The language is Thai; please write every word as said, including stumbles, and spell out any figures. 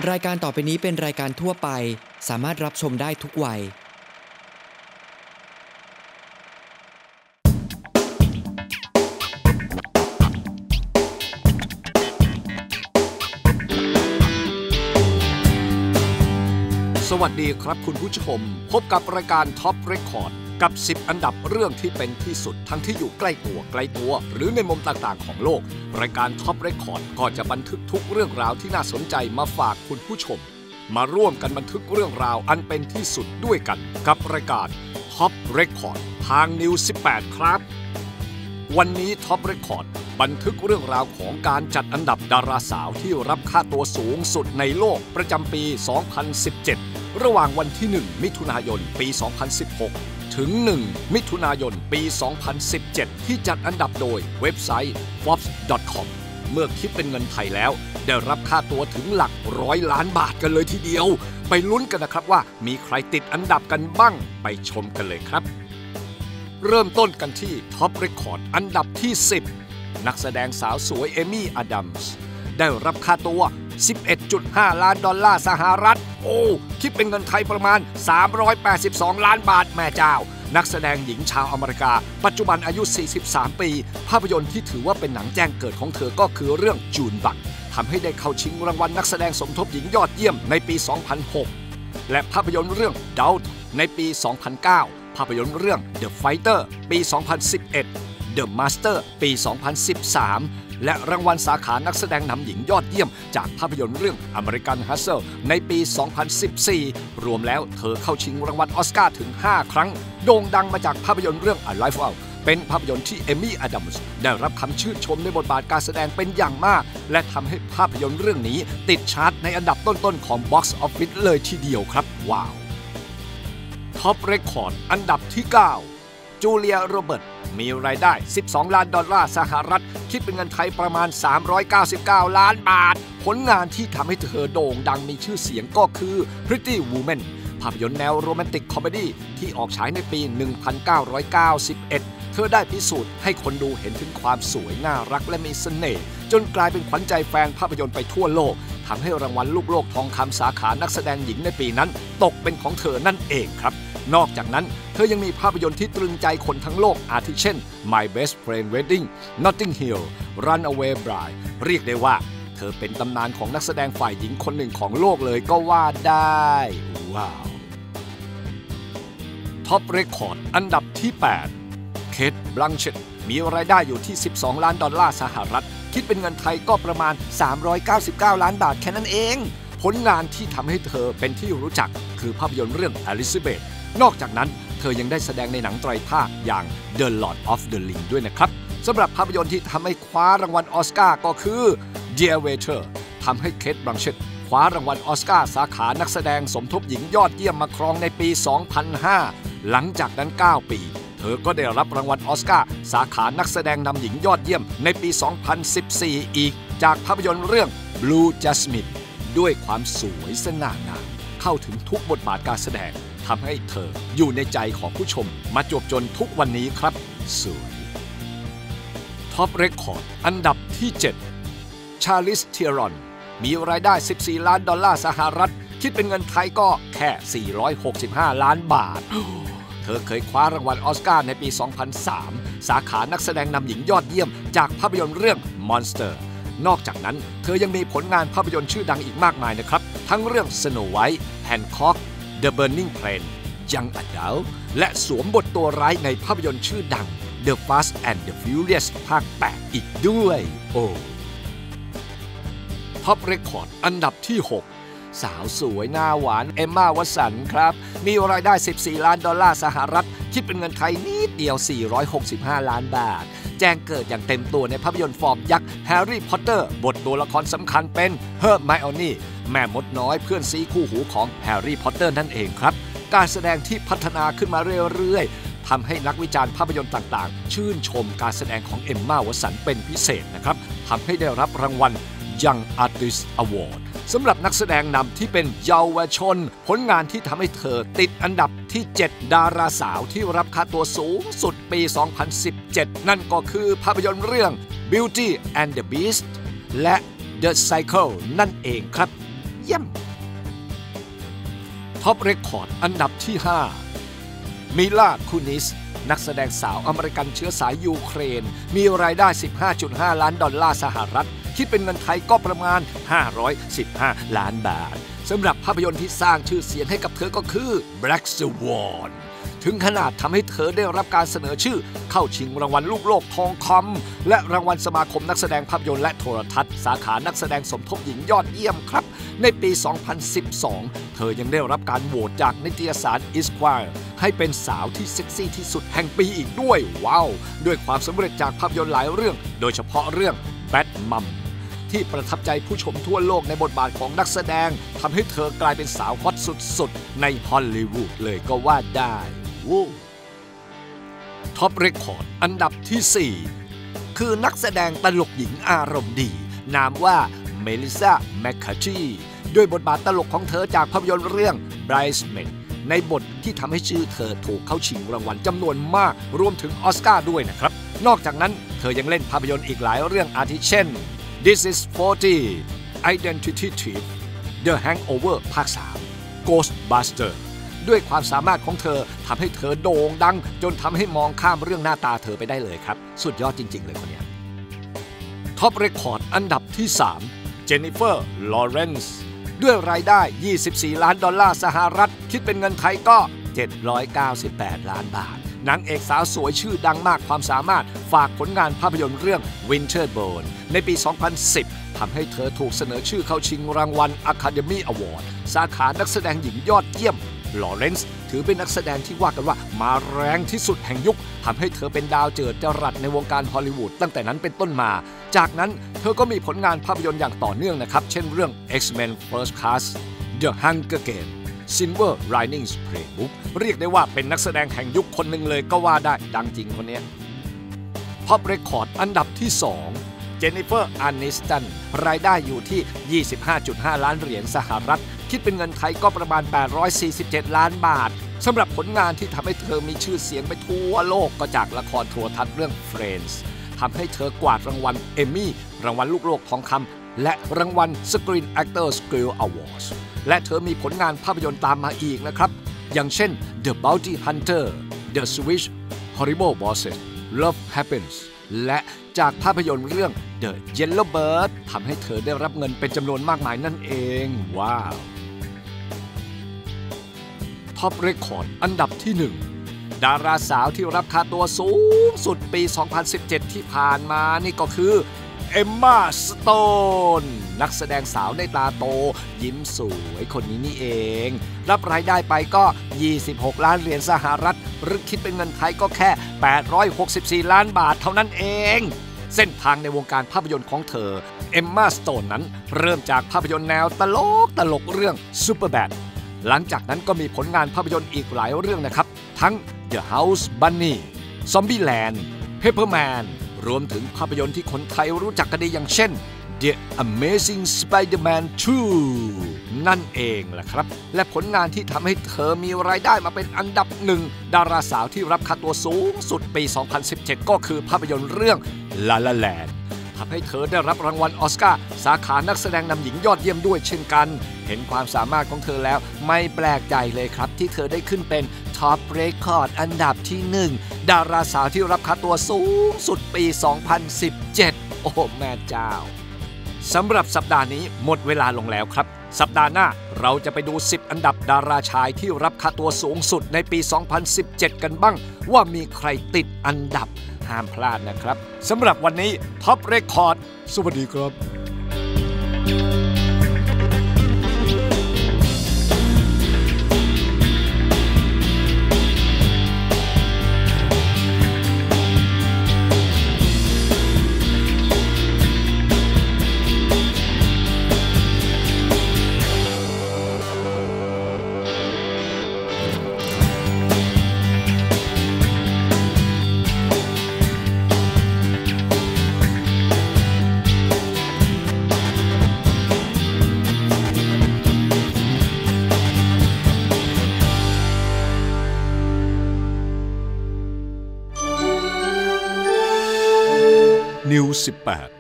รายการต่อไปนี้เป็นรายการทั่วไปสามารถรับชมได้ทุกวัยสวัสดีครับคุณผู้ชมพบกับรายการ Top Record กับสิบอันดับเรื่องที่เป็นที่สุดทั้งที่อยู่ใกล้ตัวไกลตัวหรือในมุมต่างๆของโลกรายการ Top Record ก็จะบันทึกทุกเรื่องราวที่น่าสนใจมาฝากคุณผู้ชมมาร่วมกันบันทึกเรื่องราวอันเป็นที่สุดด้วยกันกับรายการ Top Record ทาง News สิบแปดครับวันนี้ Top Record บันทึกเรื่องราวของการจัดอันดับดาราสาวที่รับค่าตัวสูงสุดในโลกประจำปี สองพันสิบเจ็ด ระหว่างวันที่ หนึ่ง มิถุนายน ปี สองพันสิบหก ถึง หนึ่ง มิถุนายน ปี สองพันสิบเจ็ด ที่จัดอันดับโดยเว็บไซต์ ฟอร์บส์ ดอท คอม เมื่อคิดเป็นเงินไทยแล้วได้รับค่าตัวถึงหลักร้อยล้านบาทกันเลยทีเดียวไปลุ้นกันนะครับว่ามีใครติดอันดับกันบ้างไปชมกันเลยครับเริ่มต้นกันที่ Top Record อันดับที่ สิบ นักแสดงสาวสวยเอมี่อดัมส์ได้รับค่าตัว สิบเอ็ดจุดห้า ล้านดอลลาร์สหรัฐโอ้คิดเป็นเงินไทยประมาณสามร้อยแปดสิบสองล้านบาทแม่เจ้านักแสดงหญิงชาวอเมริกาปัจจุบันอายุสี่สิบสามปีภาพยนตร์ที่ถือว่าเป็นหนังแจ้งเกิดของเธอก็คือเรื่องจูนบักทำให้ได้เข้าชิงรางวัลนักแสดงสมทบหญิงยอดเยี่ยมในปี สองพันหก และภาพยนตร์เรื่อง Doubt ในปี สองพันเก้า ภาพยนตร์เรื่อง The Fighter ปี สองพันสิบเอ็ด The Master ปี สองพันสิบสาม และรางวัลสาขานักแสดงนำหญิงยอดเยี่ยมจากภาพยนตร์เรื่อง American Hustle ในปี สองพันสิบสี่ รวมแล้วเธอเข้าชิงรางวัลออสการ์ถึง ห้า ครั้งโด่งดังมาจากภาพยนตร์เรื่อง Arrival เป็นภาพยนตร์ที่เอมี่อดัมส์ได้รับคำชื่นชมในบทบาทการแสดงเป็นอย่างมากและทำให้ภาพยนตร์เรื่องนี้ติดชาร์ตในอันดับต้นๆของ Box Office เลยทีเดียวครับว้าว Top Record อันดับที่ เก้า จูเลียโรเบิร์ตมีรายได้สิบสองล้านดอลลาร์สหรัฐคิดเป็นเงินไทยประมาณสามร้อยเก้าสิบเก้าล้านบาทผลงานที่ทำให้เธอโด่งดังมีชื่อเสียงก็คือ Pretty Woman ภาพยนตร์แนวโรแมนติกคอมเมดี้ที่ออกฉายในปี หนึ่งพันเก้าร้อยเก้าสิบเอ็ด เธอได้พิสูจน์ให้คนดูเห็นถึงความสวยน่ารักและมีเสน่ห์จนกลายเป็นขวัญใจแฟนภาพยนตร์ไปทั่วโลกทำให้รางวัลลูกโลกทองคำสาขานักแสดงหญิงในปีนั้นตกเป็นของเธอนั่นเองครับนอกจากนั้นเธอยังมีภาพยนตร์ที่ตรึงใจคนทั้งโลกอาทิเช่น My Best Friend Wedding Notting Hill Runaway Bride เรียกได้ว่าเธอเป็นตำนานของนักแสดงฝ่ายหญิงคนหนึ่งของโลกเลยก็ว่าได้ว้าว Top Record อันดับที่ แปด เคท บลังเช็ตมีรายได้อยู่ที่สิบสองล้านดอลลาร์สหรัฐคิดเป็นเงินไทยก็ประมาณสามร้อยเก้าสิบเก้าล้านบาทแค่นั้นเองผลงานที่ทำให้เธอเป็นที่รู้จักคือภาพยนตร์เรื่อง Elizabethนอกจากนั้นเธอยังได้แสดงในหนังไตรภาคอย่าง The Lord of the Ring ด้วยนะครับสำหรับภาพยนตร์ที่ทำให้คว้ารางวัลออสการ์ก็คือ Dear Waiter ทำให้เคท บลังเช็ตคว้ารางวัลออสการ์สาขานักแสดงสมทบหญิงยอดเยี่ยมมาครองในปี สองพันห้า หลังจากนั้น เก้า ปีเธอก็ได้รับรางวัลออสการ์สาขานักแสดงนำหญิงยอดเยี่ยมในปี สองพันสิบสี่ อีกจากภาพยนตร์เรื่อง Blue Jasmine ด้วยความสวยสง่างามเข้าถึงทุกบทบาทการแสดงทำให้เธออยู่ในใจของผู้ชมมาจวบจนทุกวันนี้ครับสวย Top Record อันดับที่ เจ็ด Charlize Theron มีรายได้สิบสี่ล้านดอลลาร์สหรัฐคิดเป็นเงินไทยก็แค่สี่ร้อยหกสิบห้าล้านบาทเธอเคยคว้ารางวัลออสการ์ในปี สองพันสาม สาขานักแสดงนำหญิงยอดเยี่ยมจากภาพยนตร์เรื่อง Monster นอกจากนั้นเธอยังมีผลงานภาพยนตร์ชื่อดังอีกมากมายนะครับทั้งเรื่อง Snow White Hancock The Burning Plain Young Adult และสวมบทตัวร้ายในภาพยนตร์ชื่อดัง The Fast and the Furious ภาค แปด อีกด้วยโอ้ Top Record อันดับที่ หก สาวสวยหน้าหวานเอมม่า วัตสันครับมีรายได้สิบสี่ล้านดอลลาร์สหรัฐคิดเป็นเงินไทยนิดเดียวสี่ร้อยหกสิบห้าล้านบาทแจ้งเกิดอย่างเต็มตัวในภาพยนตร์ฟอร์มยักษ์แฮร์รี่พอตเตอร์บทตัวละครสำคัญเป็นเฮอร์ไมโอนี่แม่มดน้อยเพื่อนซีคู่หูของแฮร์รี่พอตเตอร์นั่นเองครับการแสดงที่พัฒนาขึ้นมาเรื่อยๆทำให้นักวิจารณ์ภาพยนตร์ต่างๆชื่นชมการแสดงของเอมม่า วัตสันเป็นพิเศษนะครับทำให้ได้รับรางวัล Young Artist Award สำหรับนักแสดงนำที่เป็นเยาวชนผลงานที่ทำให้เธอติดอันดับที่ เจ็ด ดาราสาวที่รับค่าตัวสูงสุดปี สองพันสิบเจ็ด นั่นก็คือภาพยนตร์เรื่อง Beauty and the Beast และ The Cycle นั่นเองครับเยี่ยมท็อปเรคคอร์ดอันดับที่ห้ามิลา คูนิสนักแสดงสาวอเมริกันเชื้อสายยูเครนมีรายได้ สิบห้าจุดห้า ล้านดอลลาร์สหรัฐคิดเป็นเงินไทยก็ประมาณห้าร้อยสิบห้าล้านบาทสำหรับภาพยนตร์ที่สร้างชื่อเสียงให้กับเธอก็คือ Black Swan ถึงขนาดทำให้เธอได้รับการเสนอชื่อเข้าชิงรางวัลลูกโลกทองคำและรางวัลสมาคมนักแสดงภาพยนตร์และโทรทัศน์สาขานักแสดงสมทบหญิงยอดเยี่ยมครับในปี สองพันสิบสอง เธอยังได้รับการโหวตจากนิตยสาร Esquire ให้เป็นสาวที่เซ็กซี่ที่สุดแห่งปีอีกด้วยว้าวด้วยความสำเร็จจากภาพยนตร์หลายเรื่องโดยเฉพาะเรื่อง Bad Momที่ประทับใจผู้ชมทั่วโลกในบทบาทของนักแสดงทำให้เธอกลายเป็นสาวฮอตสุดๆในฮอลลีวูดเลยก็ว่าได้วู้ท็อปเรคคอร์ดอันดับที่สี่คือนักแสดงตลกหญิงอารมณ์ดีนามว่าเมลิซา แมคคาทีด้วยบทบาทตลกของเธอจากภาพยนตร์เรื่อง Bridesmaid ในบทที่ทำให้ชื่อเธอถูกเข้าชิงรางวัลจำนวนมากรวมถึงออสการ์ด้วยนะครับนอกจากนั้นเธอยังเล่นภาพยนตร์อีกหลายเรื่องอาทิเช่นThis is ฟอร์ตี้ Identity Thief The Hangover ภาค สาม Ghostbuster ด้วยความสามารถของเธอทำให้เธอโด่งดังจนทำให้มองข้ามเรื่องหน้าตาเธอไปได้เลยครับสุดยอดจริงๆเลยคนนี้ท็อปเรคคอร์ดอันดับที่สามเจนนิเฟอร์ ลอเรนซ์ด้วยรายได้ยี่สิบสี่ล้านดอลลาร์สหรัฐคิดเป็นเงินไทยก็เจ็ดร้อยเก้าสิบแปดล้านบาทนางเอกสาวสวยชื่อดังมากความสามารถฝากผลงานภาพยนตร์เรื่อง Winterborn ในปี สองพันสิบ ทำให้เธอถูกเสนอชื่อเข้าชิงรางวัล Academy Award สาขานักแสดงหญิงยอดเยี่ยมลอเรนซ์ถือเป็นนักแสดงที่ว่ากันว่ามาแรงที่สุดแห่งยุคทำให้เธอเป็นดาวเจิดจรัสในวงการฮอลลีวูดตั้งแต่นั้นเป็นต้นมาจากนั้นเธอก็มีผลงานภาพยนตร์อย่างต่อเนื่องนะครับเช่นเรื่อง X-Men First Class The Hunger Games Silver Linings Playbook เรียกได้ว่าเป็นนักแสดงแห่งยุคคนหนึ่งเลยก็ว่าได้ดังจริงคนนี้ท็อปเรคคอร์ดอันดับที่สองเจนนิเฟอร์ อานิสตันรายได้อยู่ที่ ยี่สิบห้าจุดห้า ล้านเหรียญสหรัฐคิดเป็นเงินไทยก็ประมาณแปดร้อยสี่สิบเจ็ดล้านบาทสำหรับผลงานที่ทำให้เธอมีชื่อเสียงไปทั่วโลกก็จากละครโทรทัศน์เรื่อง Friends ทำให้เธอกวาดรางวัลเอมมี่รางวัลลูกโลกทองคำและรางวัล Screen Actors Guild Awards และเธอมีผลงานภาพยนตร์ตามมาอีกนะครับอย่างเช่น The Bounty Hunter The Switch Horrible Bosses Love Happens และจากภาพยนตร์เรื่อง The Yellowbird ทำให้เธอได้รับเงินเป็นจำนวนมากมายนั่นเองว้าวท็อปเรคคอร์ดอันดับที่หนึ่งดาราสาวที่รับค่าตัวสูงสุดปี สองพันสิบเจ็ด ที่ผ่านมานี่ก็คือเอมม่า สโตนนักแสดงสาวในตาโตยิ้มสวยคนนี้นี่เองรับรายได้ไปก็ยี่สิบหกล้านเหรียญสหรัฐหรือคิดเป็นเงินไทยก็แค่แปดร้อยหกสิบสี่ล้านบาทเท่านั้นเองเส้นทางในวงการภาพยนตร์ของเธอเอมม่า สโตนนั้นเริ่มจากภาพยนตร์แนวตลกตลกเรื่อง Superbad หลังจากนั้นก็มีผลงานภาพยนตร์อีกหลายเรื่องนะครับทั้ง The House Bunny Zombieland Pepperman รวมถึงภาพยนตร์ที่คนไทยรู้จักกันดีอย่างเช่น The Amazing Spider-Man ทู นั่นเองแหละครับและผลงานที่ทำให้เธอมีรายได้มาเป็นอันดับหนึ่งดาราสาวที่รับค่าตัวสูงสุดปี สองพันสิบเจ็ด ก็คือภาพยนตร์เรื่อง La La Land ทำให้เธอได้รับรางวัลออสการ์สาขานักแสดงนำหญิงยอดเยี่ยมด้วยเช่นกันเห็นความสามารถของเธอแล้วไม่แปลกใจเลยครับที่เธอได้ขึ้นเป็นท็อปเรคคอร์ดอันดับที่หนึ่งดาราสาวที่รับค่าตัวสูงสุดปี สองพันสิบเจ็ด โอ้แม่เจ้าสำหรับสัปดาห์นี้หมดเวลาลงแล้วครับสัปดาห์หน้าเราจะไปดูสิบอันดับดาราชายที่รับค่าตัวสูงสุดในปี สองพันสิบเจ็ด กันบ้างว่ามีใครติดอันดับห้ามพลาดนะครับสำหรับวันนี้ท็อปเรคคอร์ดสวัสดีครับนิวส์สิบแปด